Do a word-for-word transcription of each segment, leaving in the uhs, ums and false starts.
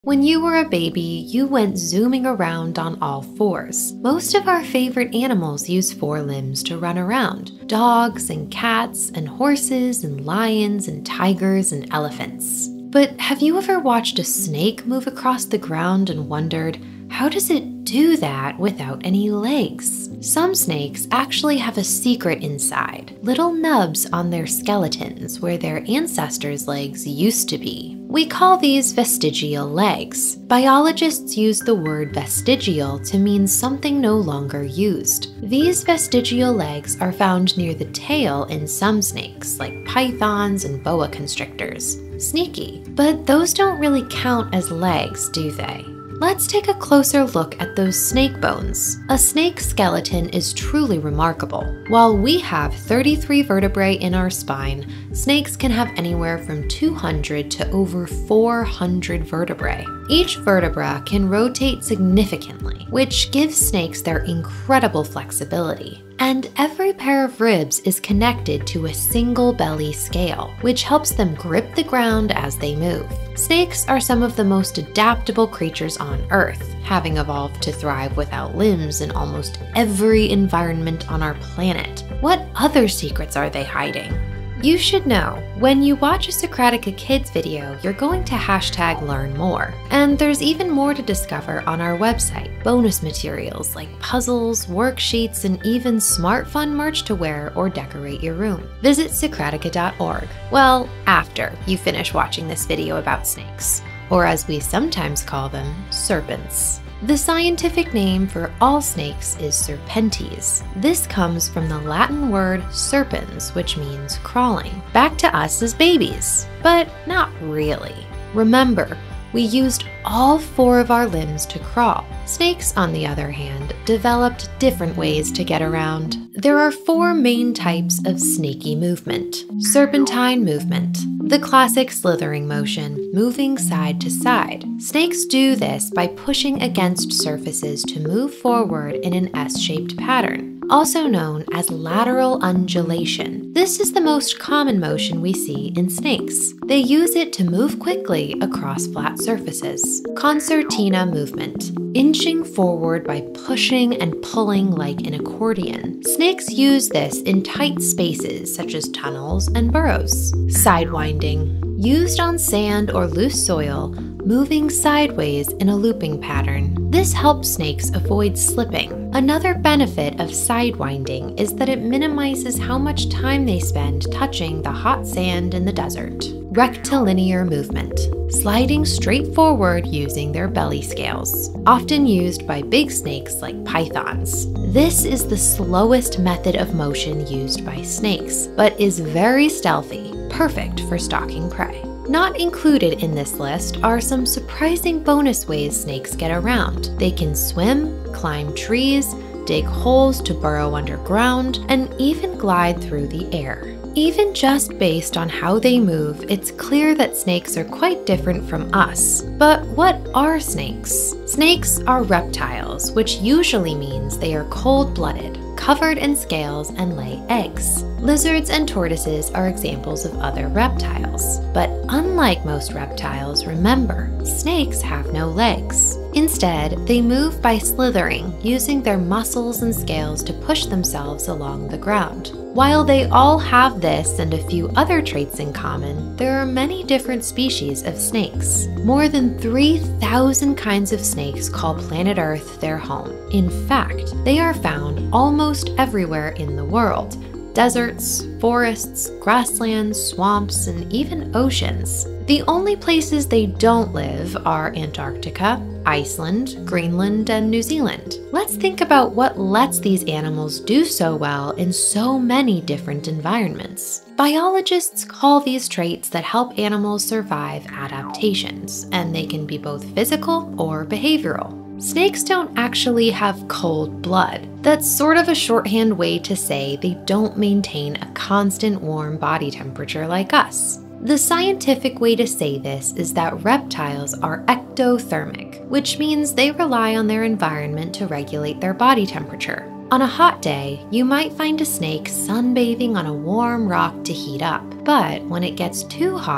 When you were a baby, you went zooming around on all fours. Most of our favorite animals use four limbs to run around. Dogs and cats and horses and lions and tigers and elephants. But have you ever watched a snake move across the ground and wondered, how does it do that without any legs? Some snakes actually have a secret inside, little nubs on their skeletons where their ancestors' legs used to be. We call these vestigial legs. Biologists use the word vestigial to mean something no longer used. These vestigial legs are found near the tail in some snakes, like pythons and boa constrictors. Sneaky, but those don't really count as legs, do they? Let's take a closer look at those snake bones. A snake's skeleton is truly remarkable. While we have thirty-three vertebrae in our spine, snakes can have anywhere from two hundred to over four hundred vertebrae. Each vertebra can rotate significantly, which gives snakes their incredible flexibility. And every pair of ribs is connected to a single belly scale, which helps them grip the ground as they move. Snakes are some of the most adaptable creatures on Earth, having evolved to thrive without limbs in almost every environment on our planet. What other secrets are they hiding? You should know, when you watch a Socratica Kids video, you're going to hashtag learn more. And there's even more to discover on our website. Bonus materials like puzzles, worksheets, and even smart fun merch to wear or decorate your room. Visit Socratica dot org. Well, after you finish watching this video about snakes, or as we sometimes call them, serpents. The scientific name for all snakes is serpentes. This comes from the Latin word serpens, which means crawling, back to us as babies, but not really. Remember, we used all four of our limbs to crawl. Snakes, on the other hand, developed different ways to get around. There are four main types of snaky movement. Serpentine movement, the classic slithering motion, moving side to side. Snakes do this by pushing against surfaces to move forward in an S-shaped pattern, also known as lateral undulation. This is the most common motion we see in snakes. They use it to move quickly across flat surfaces. Concertina movement, inching forward by pushing and pulling like an accordion. Snakes use this in tight spaces such as tunnels and burrows. Sidewinding, used on sand or loose soil, moving sideways in a looping pattern. This helps snakes avoid slipping. Another benefit of sidewinding is that it minimizes how much time they spend touching the hot sand in the desert. Rectilinear movement, sliding straight forward using their belly scales, often used by big snakes like pythons. This is the slowest method of motion used by snakes, but is very stealthy, perfect for stalking prey. Not included in this list are some surprising bonus ways snakes get around. They can swim, climb trees, dig holes to burrow underground, and even glide through the air. Even just based on how they move, it's clear that snakes are quite different from us. But what are snakes? Snakes are reptiles, which usually means they are cold-blooded, covered in scales, and lay eggs. Lizards and tortoises are examples of other reptiles. But unlike most reptiles, remember, snakes have no legs. Instead, they move by slithering, using their muscles and scales to push themselves along the ground. While they all have this and a few other traits in common, there are many different species of snakes. More than three thousand kinds of snakes call planet Earth their home. In fact, they are found almost everywhere in the world. Deserts, forests, grasslands, swamps, and even oceans. The only places they don't live are Antarctica, Iceland, Greenland, and New Zealand. Let's think about what lets these animals do so well in so many different environments. Biologists call these traits that help animals survive adaptations, and they can be both physical or behavioral. Snakes don't actually have cold blood. That's sort of a shorthand way to say they don't maintain a constant warm body temperature like us. The scientific way to say this is that reptiles are ectothermic, which means they rely on their environment to regulate their body temperature. On a hot day, you might find a snake sunbathing on a warm rock to heat up, but when it gets too hot,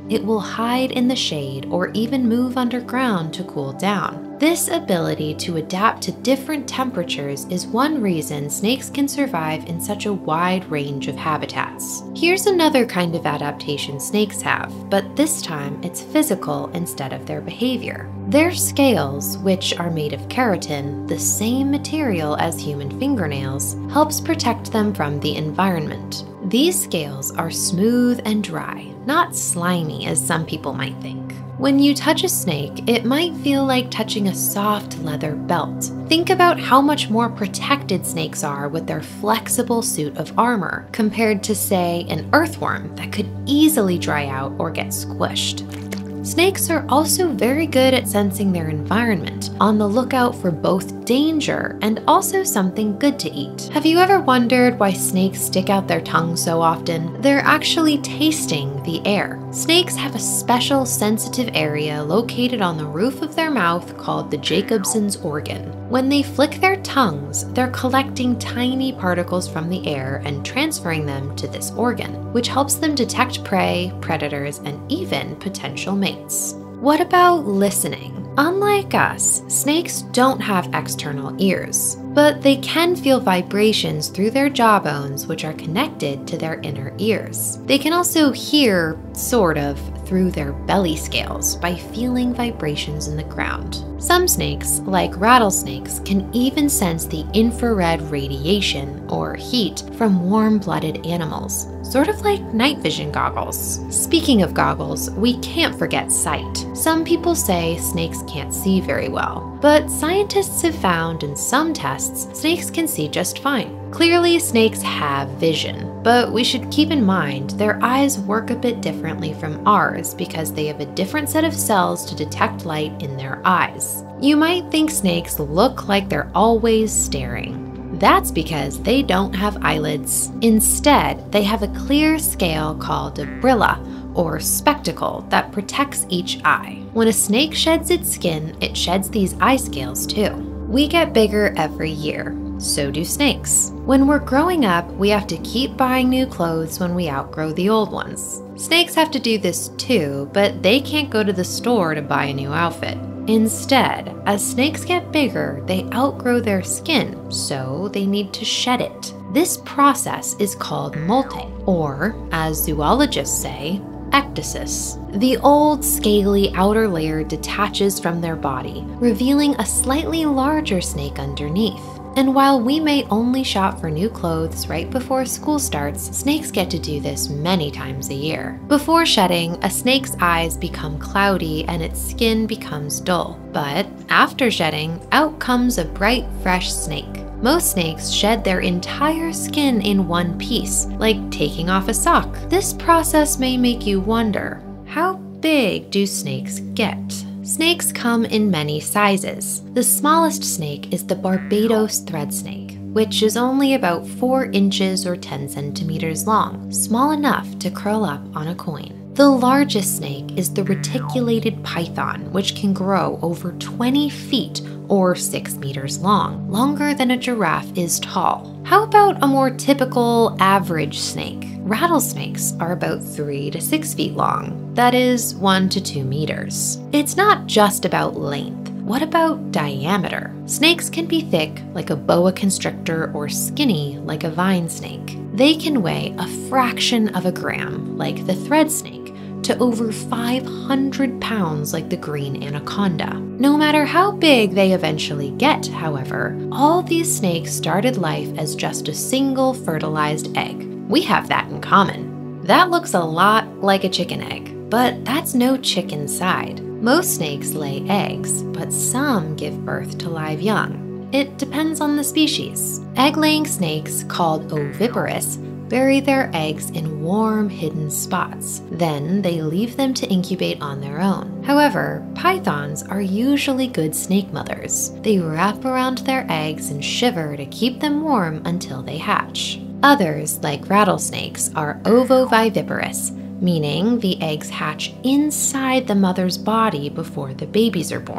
it will hide in the shade or even move underground to cool down. This ability to adapt to different temperatures is one reason snakes can survive in such a wide range of habitats. Here's another kind of adaptation snakes have, but this time it's physical instead of their behavior. Their scales, which are made of keratin, the same material as human fingernails, helps protect them from the environment. These scales are smooth and dry, not slimy as some people might think. When you touch a snake, it might feel like touching a soft leather belt. Think about how much more protected snakes are with their flexible suit of armor compared to, say, an earthworm that could easily dry out or get squished. Snakes are also very good at sensing their environment, on the lookout for both danger and also something good to eat. Have you ever wondered why snakes stick out their tongues so often? They're actually tasting the air. Snakes have a special sensitive area located on the roof of their mouth called the Jacobson's organ. When they flick their tongues, they're collecting tiny particles from the air and transferring them to this organ, which helps them detect prey, predators, and even potential mates. What about listening? Unlike us, snakes don't have external ears, but they can feel vibrations through their jawbones, which are connected to their inner ears. They can also hear, sort of, through their belly scales by feeling vibrations in the ground. Some snakes, like rattlesnakes, can even sense the infrared radiation, or heat, from warm-blooded animals, sort of like night vision goggles. Speaking of goggles, we can't forget sight. Some people say snakes can't see very well, but scientists have found in some tests snakes can see just fine. Clearly, snakes have vision, but we should keep in mind their eyes work a bit differently from ours because they have a different set of cells to detect light in their eyes. You might think snakes look like they're always staring. That's because they don't have eyelids. Instead, they have a clear scale called a brilla, or spectacle, that protects each eye. When a snake sheds its skin, it sheds these eye scales too. We get bigger every year. So do snakes. When we're growing up, we have to keep buying new clothes when we outgrow the old ones. Snakes have to do this too, but they can't go to the store to buy a new outfit. Instead, as snakes get bigger, they outgrow their skin, so they need to shed it. This process is called molting, or, as zoologists say, ecdysis. The old, scaly outer layer detaches from their body, revealing a slightly larger snake underneath. And while we may only shop for new clothes right before school starts, snakes get to do this many times a year. Before shedding, a snake's eyes become cloudy and its skin becomes dull. But after shedding, out comes a bright, fresh snake. Most snakes shed their entire skin in one piece, like taking off a sock. This process may make you wonder, how big do snakes get? Snakes come in many sizes. The smallest snake is the Barbados thread snake, which is only about four inches or ten centimeters long, small enough to curl up on a coin. The largest snake is the reticulated python, which can grow over twenty feet or six meters long, longer than a giraffe is tall. How about a more typical average snake? Rattlesnakes are about three to six feet long, that is one to two meters. It's not just about length. What about diameter? Snakes can be thick like a boa constrictor or skinny like a vine snake. They can weigh a fraction of a gram like the thread snake, to over five hundred pounds like the green anaconda. No matter how big they eventually get, however, all these snakes started life as just a single fertilized egg. We have that in common. That looks a lot like a chicken egg, but that's no chicken side. Most snakes lay eggs, but some give birth to live young. It depends on the species. Egg-laying snakes, called oviparous, bury their eggs in warm, hidden spots. Then they leave them to incubate on their own. However, pythons are usually good snake mothers. They wrap around their eggs and shiver to keep them warm until they hatch. Others, like rattlesnakes, are ovoviviparous, meaning the eggs hatch inside the mother's body before the babies are born.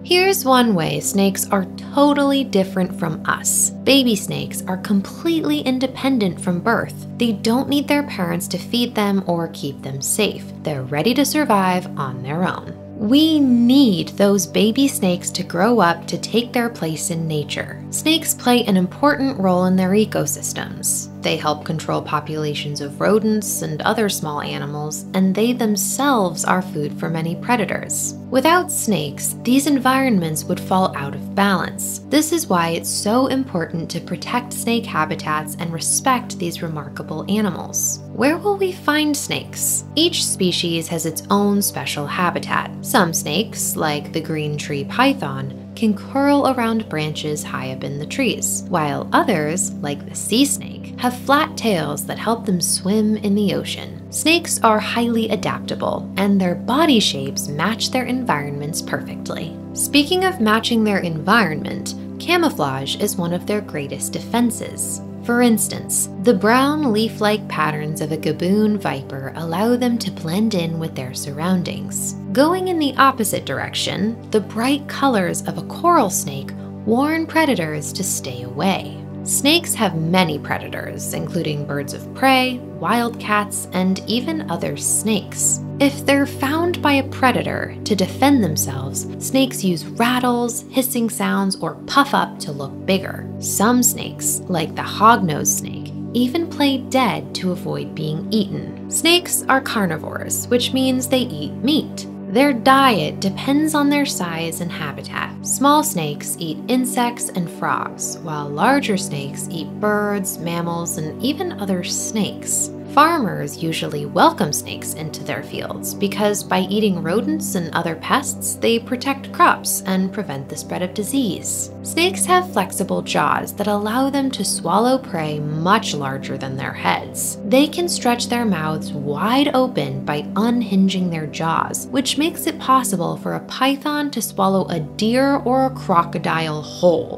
Here's one way snakes are totally different from us. Baby snakes are completely independent from birth. They don't need their parents to feed them or keep them safe. They're ready to survive on their own. We need those baby snakes to grow up to take their place in nature. Snakes play an important role in their ecosystems. They help control populations of rodents and other small animals, and they themselves are food for many predators. Without snakes, these environments would fall out of balance. This is why it's so important to protect snake habitats and respect these remarkable animals. Where will we find snakes? Each species has its own special habitat. Some snakes, like the green tree python, can curl around branches high up in the trees, while others, like the sea snake, have flat tails that help them swim in the ocean. Snakes are highly adaptable, and their body shapes match their environments perfectly. Speaking of matching their environment, camouflage is one of their greatest defenses. For instance, the brown leaf-like patterns of a gaboon viper allow them to blend in with their surroundings. Going in the opposite direction, the bright colors of a coral snake warn predators to stay away. Snakes have many predators, including birds of prey, wildcats, and even other snakes. If they're found by a predator to defend themselves, snakes use rattles, hissing sounds, or puff up to look bigger. Some snakes, like the hognose snake, even play dead to avoid being eaten. Snakes are carnivores, which means they eat meat. Their diet depends on their size and habitat. Small snakes eat insects and frogs, while larger snakes eat birds, mammals, and even other snakes. Farmers usually welcome snakes into their fields because by eating rodents and other pests, they protect crops and prevent the spread of disease. Snakes have flexible jaws that allow them to swallow prey much larger than their heads. They can stretch their mouths wide open by unhinging their jaws, which makes it possible for a python to swallow a deer or a crocodile whole.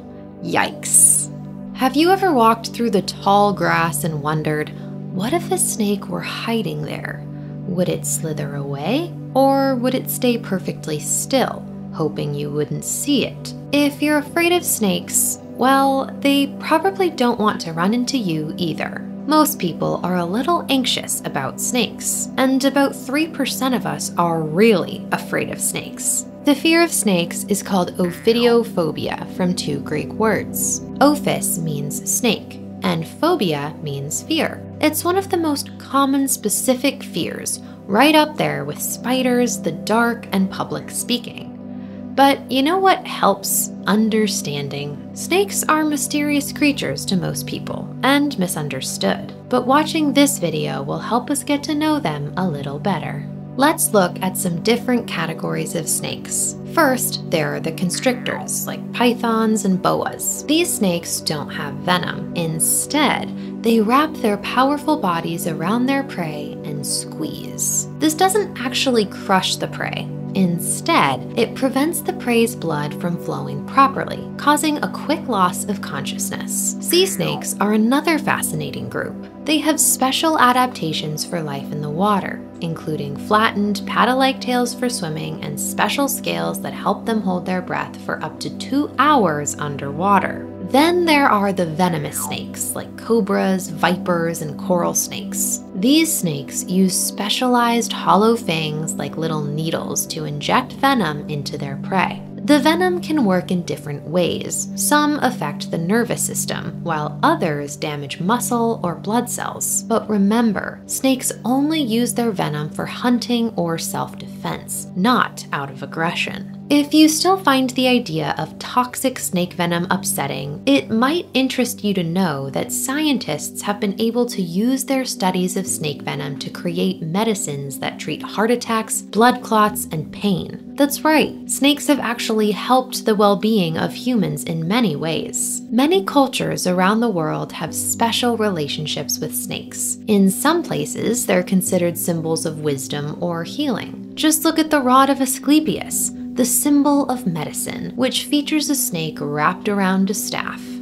Yikes. Have you ever walked through the tall grass and wondered, what if a snake were hiding there? Would it slither away, or would it stay perfectly still, hoping you wouldn't see it? If you're afraid of snakes, well, they probably don't want to run into you either. Most people are a little anxious about snakes, and about three percent of us are really afraid of snakes. The fear of snakes is called ophidiophobia from two Greek words. Ophis means snake, and phobia means fear. It's one of the most common specific fears, right up there with spiders, the dark, and public speaking. But you know what helps? Understanding. Snakes are mysterious creatures to most people, and misunderstood. But watching this video will help us get to know them a little better. Let's look at some different categories of snakes. First, there are the constrictors, like pythons and boas. These snakes don't have venom. Instead, they wrap their powerful bodies around their prey and squeeze. This doesn't actually crush the prey. Instead, it prevents the prey's blood from flowing properly, causing a quick loss of consciousness. Sea snakes are another fascinating group. They have special adaptations for life in the water, including flattened, paddle-like tails for swimming and special scales that help them hold their breath for up to two hours underwater. Then there are the venomous snakes, like cobras, vipers, and coral snakes. These snakes use specialized hollow fangs like little needles to inject venom into their prey. The venom can work in different ways. Some affect the nervous system, while others damage muscle or blood cells. But remember, snakes only use their venom for hunting or self-defense, not out of aggression. If you still find the idea of toxic snake venom upsetting, it might interest you to know that scientists have been able to use their studies of snake venom to create medicines that treat heart attacks, blood clots, and pain. That's right, snakes have actually helped the well-being of humans in many ways. Many cultures around the world have special relationships with snakes. In some places, they're considered symbols of wisdom or healing. Just look at the rod of Asclepius, the symbol of medicine, which features a snake wrapped around a staff.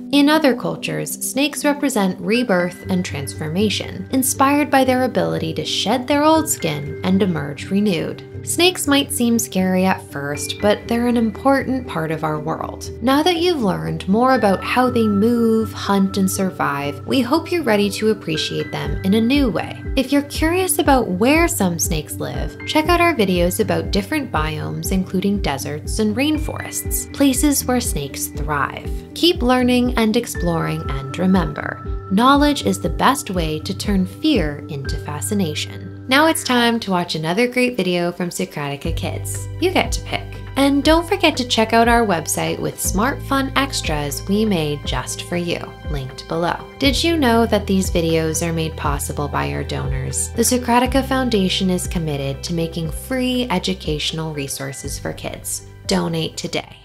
In other cultures, snakes represent rebirth and transformation, inspired by their ability to shed their old skin and emerge renewed. Snakes might seem scary at first, but they're an important part of our world. Now that you've learned more about how they move, hunt, and survive, we hope you're ready to appreciate them in a new way. If you're curious about where some snakes live, check out our videos about different biomes, including deserts and rainforests, places where snakes thrive. Keep learning and exploring, and remember, knowledge is the best way to turn fear into fascination. Now it's time to watch another great video from Socratica Kids. You get to pick. And don't forget to check out our website with smart fun extras we made just for you, linked below. Did you know that these videos are made possible by our donors? The Socratica Foundation is committed to making free educational resources for kids. Donate today.